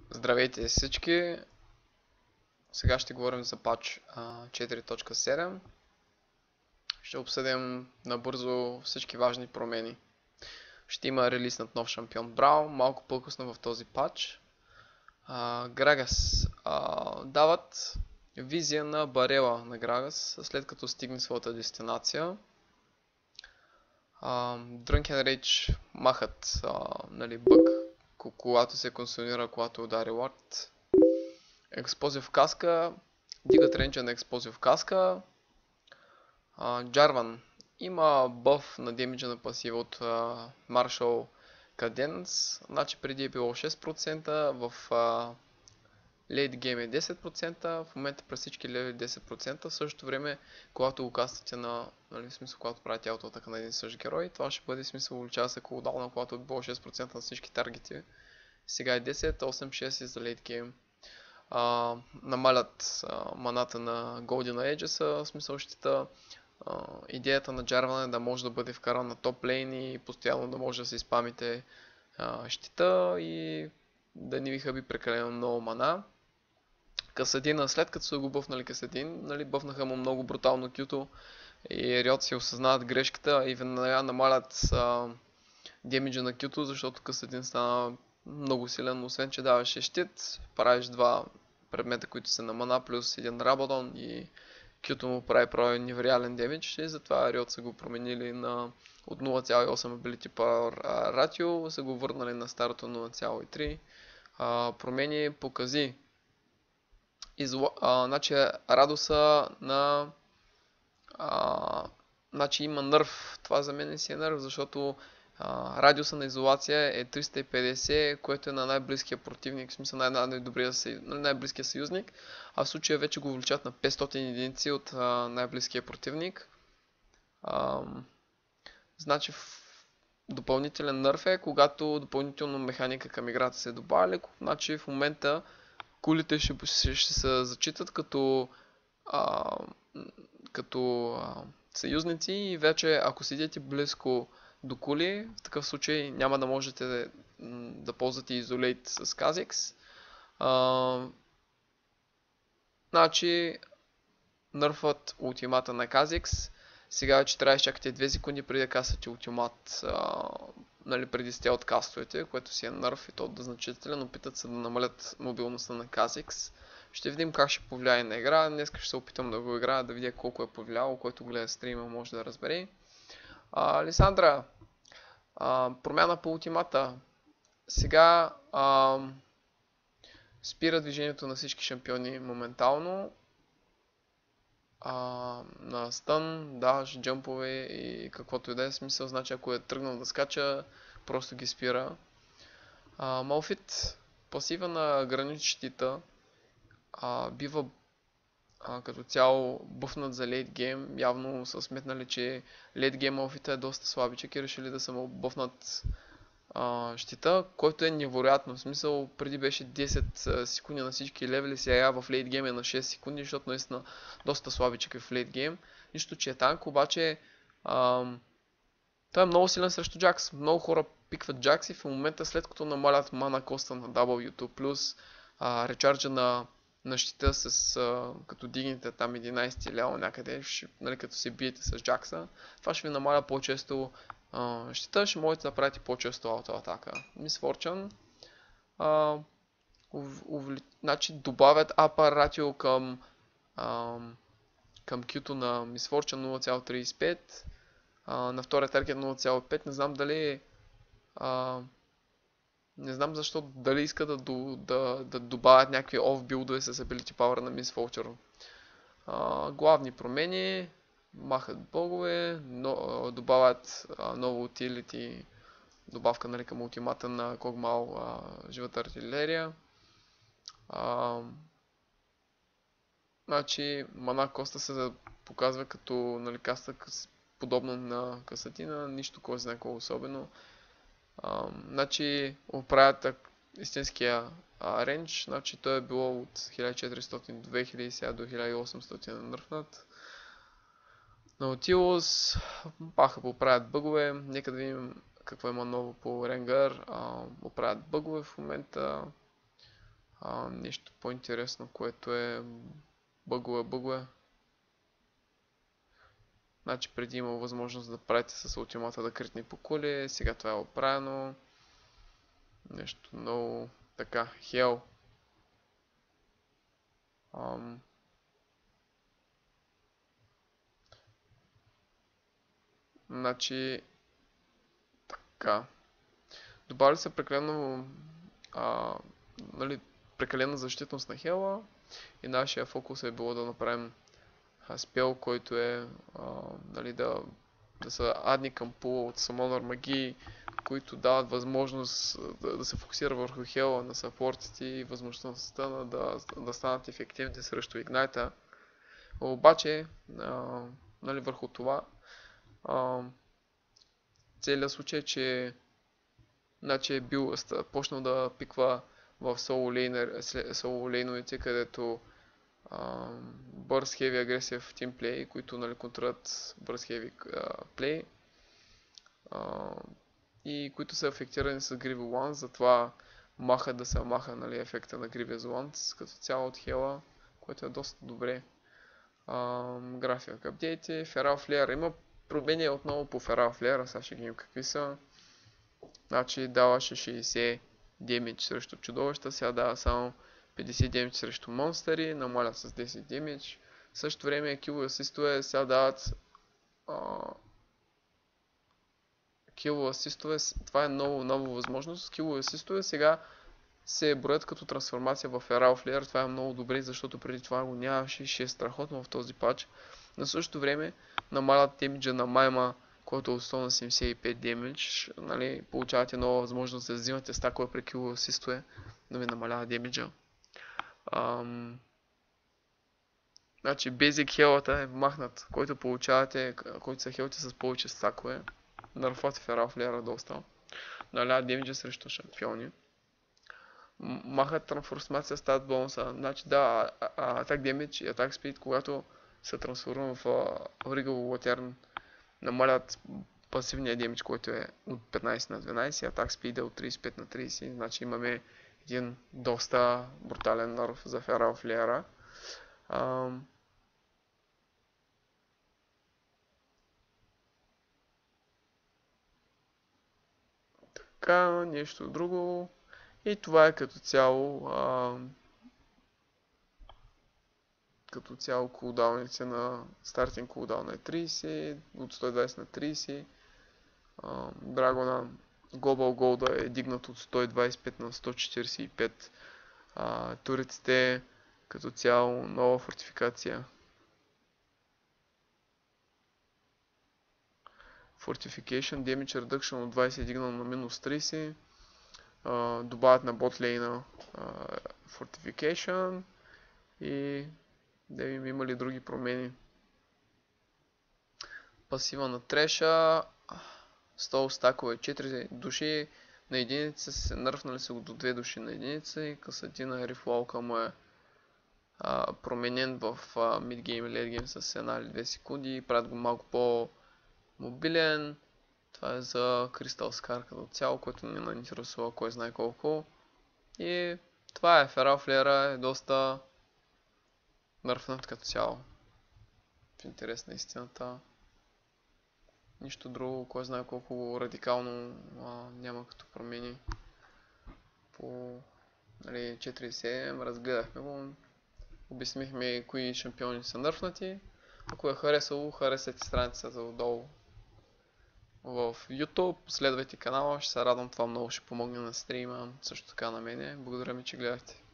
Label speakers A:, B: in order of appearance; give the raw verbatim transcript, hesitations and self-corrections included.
A: Здравейте всички! Сега ще говорим за патч четири точка седем. Ще обсъдим набързо всички важни промени. Ще има релиз на нов шампион Брау, малко по-късно в този патч. Грагас дават визия на барела на Грагас, след като стигне своята дестинация. Drunken Rage махат нали, бък, когато се консумира, когато удари лорд. Експлозив каска, дигат рейнджа на експлозив каска. Джарван има бъф на демиджа на пасива от Marshall Cadence. Значи преди е било шест процента, в лейт гейм е десет процента, в момента през всички левели десет процента. В същото време, когато го кастате на, нали, в смисъл, когато правите аутоатака на един същ герой, това ще бъде в смисъл увеличава се кулдаuna, когато е било шест процента на всички таргети. Сега е десет, осем, шест и за лейт гейм. Uh, намалят uh, маната на Golden Aegis, в смисъл щита. Uh, идеята на Jarvan е да може да бъде вкаран на топ лейн и постоянно да може да се изпамите uh, щита и да не ви хъби прекалено много мана. Касадина, след като са го бъфнали Касадин, нали, бъфнаха му много брутално кюто и Riot си осъзнават грешката и веднага намалят uh, демиджа на кюто, защото Касадин стана много силен, освен че даваше щит, правиш два предмета, които са на мана, плюс един Рабадон и кюто му прави прави невероятен демидж и затова Riot са го променили на от нула цяло и осем Ability Power Ratio, са го върнали на старото нула цяло и три. А, промени покази. Изла... А, значи Радоса на... А, значи има нърв. Това за мен си е нърв, защото Uh, радиуса на изолация е триста и петдесет, което е на най-близкия противник, в смисъл най-добрия съюз, най-близкия съюзник, а в случая вече го увеличат на петстотин единици от uh, най-близкия противник. Uh, значи в допълнителен нърф е, когато допълнително механика към играта се добавя, значи в момента кулите ще, ще, ще се зачитат като, uh, като uh, съюзници и вече ако седите близко до кули, в такъв случай няма да можете да, да ползвате Isolate с Kha'Zix. Uh, значи, нърфът ултимата на Kha'Zix. Сега вече трябва да чакате две секунди преди да кастате ултимат, uh, нали, преди сте от кастовете, което си е нърф и то да значително. Опитат се да намалят мобилността на Kha'Zix. Ще видим как ще повлияе на игра. Днес ще се опитам да го играя, да видя колко е повлияло, който гледа стрима може да разбере. Uh, Лисандра, uh, промяна по ултимата. Сега uh, спира движението на всички шампиони моментално. Uh, на стън, даш, джъмпове и каквото и да е смисъл. Значи ако е тръгнал да скача, просто ги спира. Uh, Малфит, пасива на гранит щита, uh, бива А, като цяло бъфнат за лейт гейм, явно са сметнали, че лейт гейм Малфита е доста слабичък и решили да са му бъфнат а, щита, който е невероятно. В смисъл, преди беше десет секунди на всички левели, сега в лейт гейм е на шест секунди, защото наистина доста слабичък е в лейт гейм. Нищо, че е танк, обаче а, той е много силен срещу Джакс. Много хора пикват Джакс и в момента, след като намалят мана коста на дабъл ю ту плюс а, речарджа на на щита с, а, като дигнете там единайсет лева някъде, ще, нали, като се биете с Джакса, това ще ви намаля по-често а, щита, ще можете да правите по-често аутоатака. Miss Fortune, а, ув, увли... значи добавят upper ratio към а, към Q-то на Miss Fortune нула цяло трийсет и пет, а, на втория таргет нула цяло и пет, не знам дали а, не знам защо, дали иска да, да, да добавят някакви off билдове с ability power на Miss Vulture. А, главни промени, махат богове, но, добавят а, ново utility, добавка, нали, към ултимата на Когмал, а, живата артилерия. А, значи мана коста се показва като, нали, каста подобно на Касатина, нищо кой знае колко особено. Uh, значи оправят истинския uh, рейндж, значи той е било от хиляда и четиристотин до две хиляди, сега до хиляда и осемстотин е нърфнат. Наутилус, паха поправят бъгове, нека да видим какво има ново по Ренгър, uh, оправят бъгове в момента. А, нещо по-интересно, което е бъгове, бъгове. Значи преди има възможност да правите с ултимата да критне по кули, сега това е оправено. Нещо много така, хел. Ам... Значи, така. Добавили се прекалено, а, нали, прекалена защитност на хела и нашия фокус е било да направим спел, който е а, нали, да, да са адни към пула от самонър магии, които дават възможност да, да се фокусира върху хела на съпортите и възможността на да, да станат ефективни срещу игната. Обаче, а, нали, върху това, а, целият случай е, че значи е бил почнал да пиква в соло лейновете, където бърз хеви агресив тимплей, които нали, контролират бърз хеви плей и които са афектирани с Grievous Ones, затова маха да се маха нали, ефекта на Grievous Ones като цяло от хела, което е доста добре. График апдейти, Feral Flare, има промени отново по Feral Flare, сега ще ги какви са. Значи даваше шейсет демидж срещу чудовища, сега дава само петдесет демидж срещу монстъри, намаля с десет демидж. В същото време кило асистове сега дават кило асистове, това е много нова възможност. Кило асистове сега се броят като трансформация в Feral Flare, това е много добре, защото преди това го нямаше и ще е страхотно в този патч. На същото време намалят демиджа на майма, който е от сто на седемдесет и пет демидж, нали, получавате нова възможност да взимате стакове при кило асистове, да ви намалява демиджа. Ам... Значи Basic хелата е махнат, който получавате, който са хелти с повече стакове. Нърфвате Feral Flare доста. Налява демиджа срещу шампиони. Махат трансформация стат бонуса. Значи да, атак демидж и атак спид, когато се трансформира в Regal Lantern, намалят пасивния демидж, който е от петнайсет на дванайсет, атак спид е от трийсет и пет на трийсет, значи имаме един доста брутален нърф за Feral Flare. Ам... Така, нещо друго. И това е като цяло ам... като цяло кулдауните на стартинг кулдаун е трийсет, от сто и двайсет на трийсет. Драгона Global Gold е дигнат от сто и двайсет и пет на сто четирийсет и пет. А, туреците като цяло нова фортификация. Fortification Damage Reduction от двайсет е дигнал на минус трийсет. А, добавят на ботлейна Fortification и да видим има ли други промени. Пасива на треша, сто стакове четири души на единица, се нърфнали са го до две души на единица и Касатина рифлалка му е а, променен в мидгейм и лейтгейм с една или две секунди и правят го малко по-мобилен. Това е за Crystal Scar като цяло, което не ме интересува кой знае колко. И това е, Feral Flare е доста нърфнат като цяло. В интерес на истината. Нищо друго, кой знае колко радикално а, няма като промени. По нали, четири и седем разгледахме го. Обяснихме кои шампиони са нърфнати. Ако е харесало, харесайте страницата отдолу в YouTube. Следвайте канала, ще се радвам, това много ще помогне на стрима, също така на мене. Благодаря ми, че гледахте.